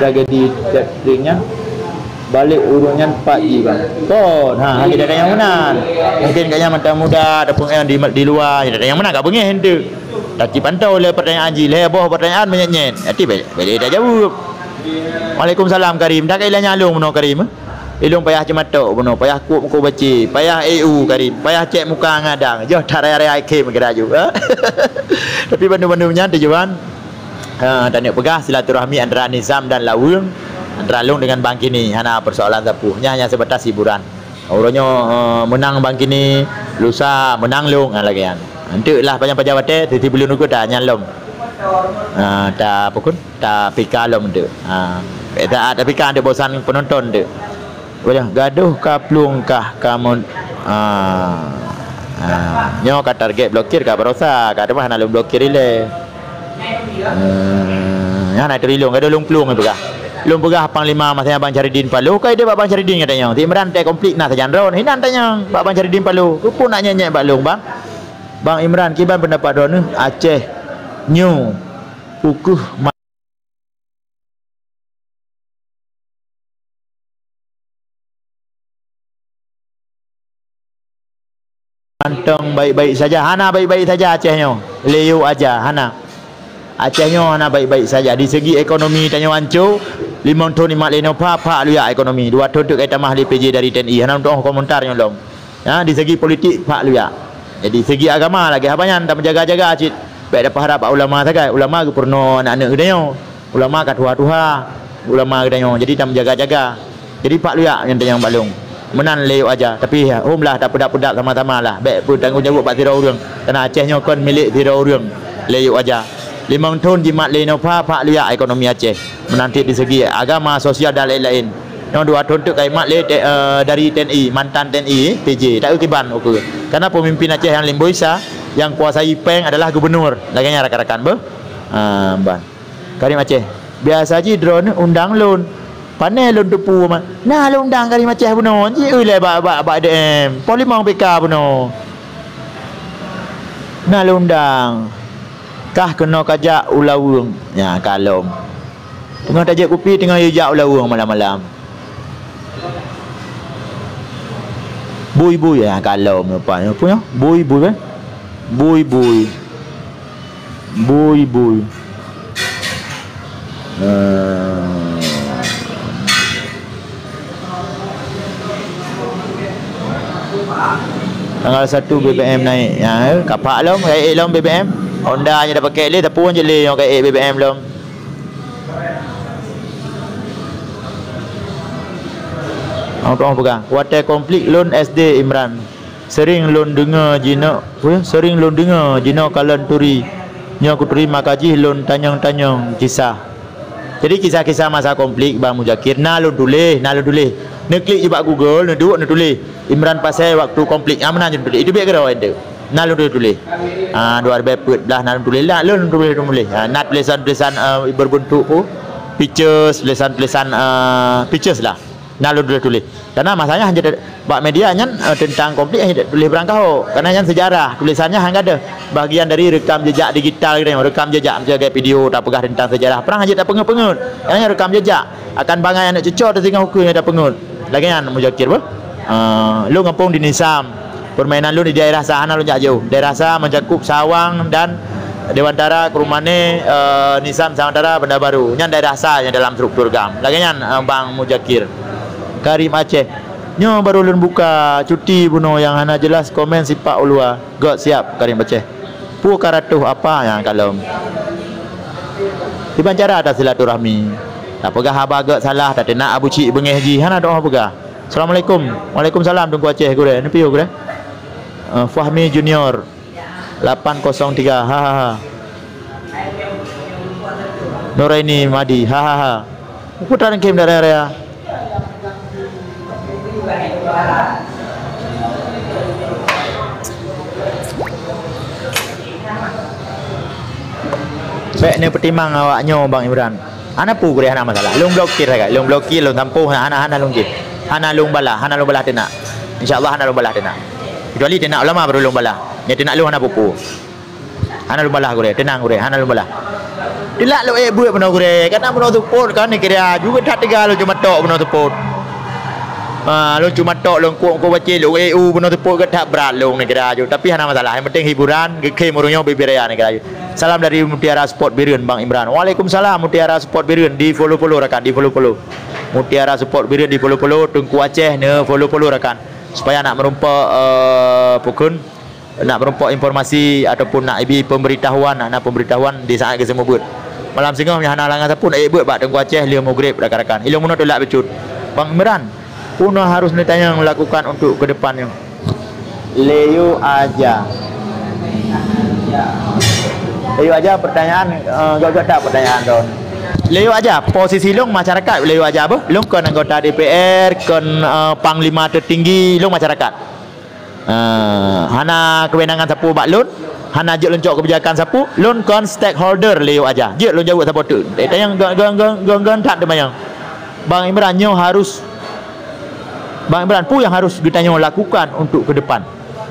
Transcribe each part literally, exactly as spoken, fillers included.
jaga di stringnya balik urutnya empat G bang. Kon, ha kita ada yang mana? Mungkin kayaknya muda-muda ataupun yang di di luar ada yang mana? Kau pengen hendak. Tapi pantau le pertanyaan Haji, le boh pertanyaan banyak-banyak. Nanti balik balik dah jawab. Waalaikumsalam Karim. Dah kailah nyalung meno Karim. Ilung payah cematok meno, payah kuk muka baca, payah A U Karim, payah cek muka ngadang. Jo tak raya-raya I K mengeraju. Tapi bandu-bandunya tujuan ha dan nak pegah silaturahmi antara Nizam dan Lawung, antara Long dengan Bang Kini. Hana persoalan tapuhnya hanya sebatas hiburan. Orangnya uh, menang Bang Kini, lusa menang Long lagi kan. Entahlah panjang-panjang bate titi belum nunggu dah nyalom. Ah ta pukun ta pika lom tu. Ah tak ada pika ada bosan penonton tu. Boleh gaduh kaplung kah kamu ah ah nyo ka target blokir ka berosa ka ada mana lom blokir ile. Hmm ya nak terilung gaduh lung plung tu kah. Lung pegah panglima masanya Abang Caridin Palu kai dia Abang Caridin katanya. Timran tak komplit nah sajanron. Hinan tanya Abang Caridin Palu. Rupu nak nyanyi Bang Long bang. Bang Imran kiban pendapat dona Aceh New Pukuh Mantong baik-baik saja. Hana baik-baik saja Acehnya. Leo aja Hana. Acehnya Hana baik-baik saja. Di segi ekonomi tanya wancu lima tahun lima leno apa lu ya ekonomi. Dua tahun tu kaitan mahli P J dari T N I. Hana untuk komentarnya lom. Ya di segi politik pak lu ya. Jadi segi agama lagi apanya tak menjaga-jaga cit. Baik dapat harap ulama saja. Ulama ke purno anak-anak gedenya. Ulama kat tuha-tuha. Ulama gedenya. Jadi tak menjaga-jaga. Jadi pak lu ya yang tanya balung. Menan leo aja tapi hom lah tak pedak-pedak sama-sama lah. Baik pun tanggungjawab pak tira urang. Karena Acehnya kon milik tira urang. Leo aja. Lima tahun jimat leno pa pak lu ya ekonomi Aceh. Menanti di segi agama, sosial dan lain-lain. No dua tahun tu kai mak le uh, dari T N I, mantan T N I P J tak ukiban okey. Karena pemimpin Aceh yang Limboisa yang kuasai Peng adalah gubernur. Laganya rakan-rakan be. Ah ban. Karim Aceh. Biasa ji drone undang lon. Panel lon tepu mah. Nah lon undang Karim Aceh buno. Ji oi le ba ba ba D M. Polimong P K buno. Nah lon undang. Kah kena kajak ulawung. Ya kalom. Tengah tajak kopi tengah jejak ulawung malam-malam. Bui-bui ya kalau apa punya bui-bui kan bui-bui bui-bui uh, tanggal satu B B M naik ya kapak lom kayak lom B B M Honda nya dah pakai le tapi je le yang kayak B B M lom. Orang orang pegang. Water konflik loan S D Imran. Sering loan dengar jina, oh, sering loan dengar jina kalan turi. Nya aku terima kaji loan tanyang-tanyang kisah. Jadi kisah-kisah masa konflik Bang Mujakir na loan tulis, na loan tulis. Nak klik je bak Google, nak duduk nak tulis. Imran pasal waktu konflik. Ah mana je tulis. Itu biar kira ada. Na loan tulis. Ah dua bepet belah na loan tulis lah, loan tulis tulis. Ah na tulisan-tulisan uh, berbentuk tu pictures, tulisan-tulisan uh, pictures lah. Nalu dulu tulis. Karena masanya hanya bak media nya uh, tentang konflik hanya tulis berangkau. Karena yang sejarah tulisannya hanya ada bagian dari rekam jejak digital gitu, rekam jejak menjaga video tak pegah tentang sejarah perang hanya tak pengut-pengut. Karena rekam jejak akan bangai anak cucuk tinggal hukum yang tak pengut. Lagi yang Mujakir apa? Uh, lu ngapung di Nisam. Permainan lu di daerah sana lu jauh. Daerah sana mencakup Sawang dan Dewantara, Kurumane, uh, Nisam, Samantara, Benda Baru. Yang daerah sana dalam struktur gam. Lagi yang uh, Bang Mujakir. Karim Aceh. Nyo baru lun buka cuti buno yang hana jelas komen sipak ulua. God siap Karim Aceh. Pu karatuh apa yang kalau. Di cara ada silaturahmi. Tak pegah haba god salah tak nak abu cik bengeh ji. Hana doa pegah. Assalamualaikum. Waalaikumsalam tunggu Aceh gure. Ni piu gure. Uh, Fahmi Junior lapan kosong tiga. Ha ha ha. Noraini Madi. Ha ha ha. Putaran game dari area. Baik ni pertimang awaknya Bang Imran. Ana pu gure ana masalah. Long blokir agak. Long blokir long tampuh ana ana long je. Ana long balah, ana long balah tenak. Insya-Allah ana long balah tenak. Kecuali tenak ulama baru long balah. Nya tenak long ana pupu. Ana long balah gure, tenang gure, ana long balah. Dilak lo eh buat benar gure. Karena benar support kan ni kira juga tak tegal lo cuma tok benar support. Ah lo cuma tok lo kuat kuat baca lo E U benar support ke tak berat lo ni kira ju. Tapi hana masalah. Yang penting hiburan, ke murunyo bibiraya ni kira ju. Salam dari Mutiara Sport Birun Bang Imran. Waalaikumsalam Mutiara Sport Birun, di follow-follow rakan, di follow-follow. Mutiara Sport Birun di follow-follow, Tengku Aceh ne follow-follow rakan. Supaya nak merumpak uh, pukun nak merumpak informasi ataupun nak ibi pemberitahuan, nak, nak pemberitahuan di saat ke semua buat. Malam singah yang hana langan sapun ai buat bak Tengku Aceh lima maghrib rakan-rakan. Ilmu nak tolak becut. Bang Imran, puno harus ditanya melakukan untuk ke depannya. Leo aja. Leo aja pertanyaan uh, gak tak pertanyaan don. Leo aja posisi long masyarakat. Leo aja apa? Long kan anggota D P R, kan uh, panglima tertinggi long masyarakat. Uh, hana kewenangan sapu bak lon, hana je loncok kebijakan sapu, lon kan stakeholder Leo aja. Je lon jawab sapu tu. Eh tanya gang gang gang gang tak demayang. Bang Imran nyo harus Bang Imran pu yang harus ditanya lakukan untuk ke depan.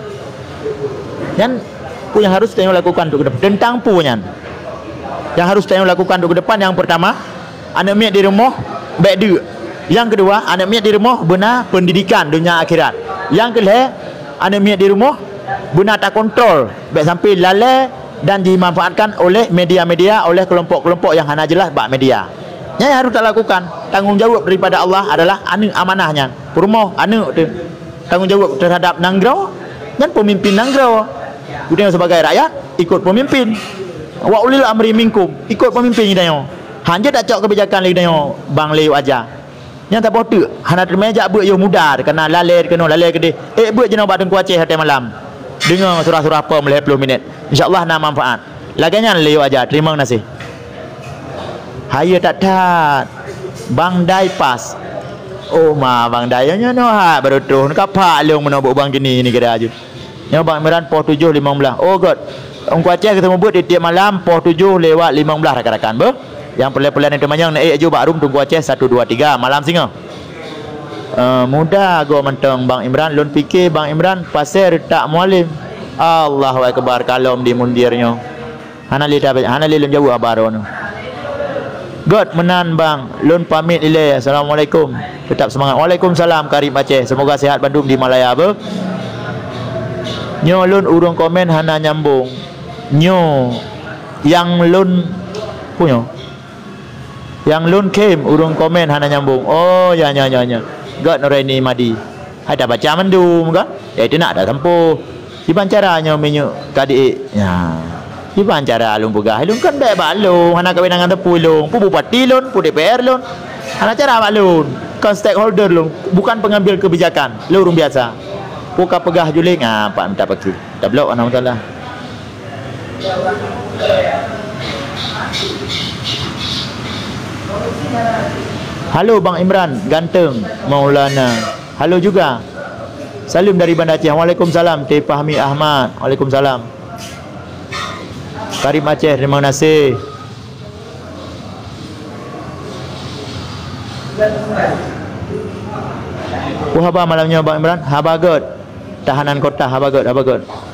Dan pu yang harus tanya lakukan untuk ke depan. Tentang punya yang harus tanya lakukan untuk ke depan, yang pertama, anak miat di rumah baik dia. Yang kedua, anak miat di rumah benar pendidikan dunia akhirat. Yang kedua, anak miat di rumah benar tak kontrol baik sampai lalai dan dimanfaatkan oleh media-media, oleh kelompok-kelompok yang hana jelas bak media. Yang harus tak lakukan, tanggungjawab daripada Allah adalah anak amanahnya. Rumah anak tu tanggungjawab terhadap nangrau dan pemimpin nangrau. Kita sebagai rakyat ikut pemimpin. Wa ulil amri minkum, ikut pemimpin kita yo. Hanya tak cok kebijakan lagi yo Bang Leo aja. Yang tak botu, hana terima jak buat yo mudah kena lalai kena lalai ke dia. Eh buat jenau Tengku Aceh hati malam. Dengar surah-surah apa meleh sepuluh minit. Insya-Allah nak manfaat. Laganya Leo aja, terima kasih. Haya tak tak. Bang Dai pas. Oh ma Bang Dai nya no ha baru tu. Nak apa leung menobok bang gini ni kira aja. Nya Bang Imran pos tujuh lima belas. Oh god. Tengku Aceh ketemu buat di tiap malam pos tujuh lewat lima belas rakan-rakan ber. Yang pelan-pelan itu manjang naik aju bak room Tengku Aceh satu dua tiga malam singa. Uh, mudah go mentang Bang Imran lon fikir Bang Imran pasir tak mualim. Allahu akbar kalom di mundirnya. Hana li tak hana li lon jauh abaron. God menan bang lon pamit ile. Assalamualaikum. Tetap semangat. Waalaikumsalam Karim Aceh. Semoga sehat Bandung di Malaya ber. Nyo lon urung komen hana nyambung. Nyo yang lon punya yang lon kem urung komen hana nyambung. Oh ya ya ya ya god Noraini Madi ada baca mendum kan ya itu nak ada tempuh iban caranya minyak kadi ya iban cara alung pegah alung kan baik balung hana kewenangan tepu lung pu bupati lun pu D P R lun hana cara balun kan stakeholder lun bukan pengambil kebijakan lurung biasa puka pegah juling apa minta pakai tak blok ana masalah. Halo Bang Imran ganteng Maulana. Halo juga. Salam dari Banda Aceh. Waalaikumsalam Teh Fahmi Ahmad. Waalaikumsalam Karim Aceh. Terima kasih. Oh haba malamnya Bang Imran. Haba god. Tahanan kota haba god, haba god.